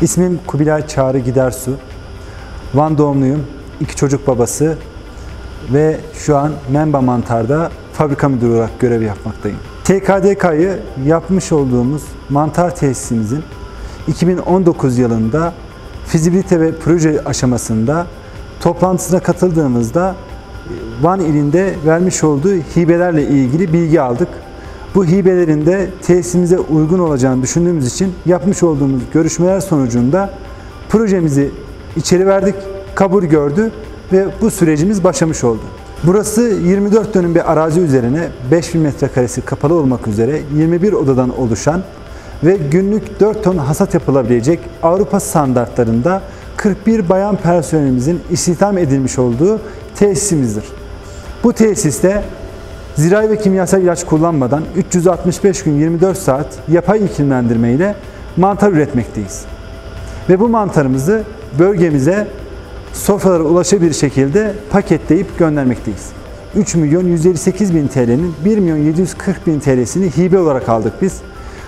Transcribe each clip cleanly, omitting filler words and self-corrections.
İsmim Kubilay Çağrı Gidersu. Van doğumluyum. 2 çocuk babası ve şu an Memba Mantar'da fabrika müdürü olarak görev yapmaktayım. TKDK'yı yapmış olduğumuz mantar tesisimizin 2019 yılında fizibilite ve proje aşamasında toplantısına katıldığımızda Van ilinde vermiş olduğu hibelerle ilgili bilgi aldık. Bu hibelerin de tesisimize uygun olacağını düşündüğümüz için yapmış olduğumuz görüşmeler sonucunda projemizi içeri verdik, kabul gördü ve bu sürecimiz başlamış oldu. Burası 24 dönüm bir arazi üzerine 5000 metrekaresi kapalı olmak üzere 21 odadan oluşan ve günlük 4 ton hasat yapılabilecek Avrupa standartlarında 41 bayan personelimizin istihdam edilmiş olduğu tesisimizdir. Bu tesiste zirai ve kimyasal ilaç kullanmadan 365 gün 24 saat yapay iklimlendirme ile mantar üretmekteyiz. Ve bu mantarımızı bölgemize sofralara ulaşabilir şekilde paketleyip göndermekteyiz. 3.158.000 TL'nin 1.740.000 TL'sini hibe olarak aldık biz.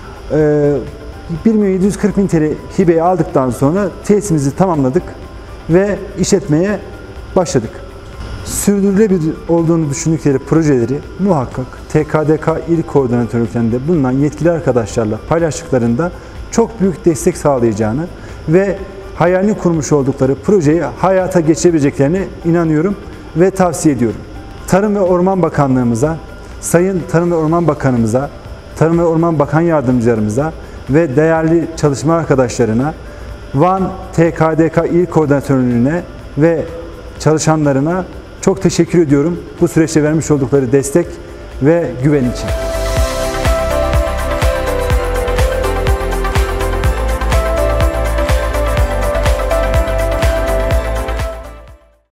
1.740.000 TL hibeyi aldıktan sonra tesisimizi tamamladık ve işletmeye başladık. Sürdürülebilir olduğunu düşündükleri projeleri muhakkak TKDK İl Koordinatörlüklerinde bulunan yetkili arkadaşlarla paylaştıklarında çok büyük destek sağlayacağını ve hayalini kurmuş oldukları projeyi hayata geçirebileceklerine inanıyorum ve tavsiye ediyorum. Tarım ve Orman Bakanlığımıza, Sayın Tarım ve Orman Bakanımıza, Tarım ve Orman Bakan Yardımcılarımıza ve değerli çalışma arkadaşlarına, Van TKDK İl Koordinatörlüğüne ve çalışanlarına çok teşekkür ediyorum bu süreçte vermiş oldukları destek ve güven için.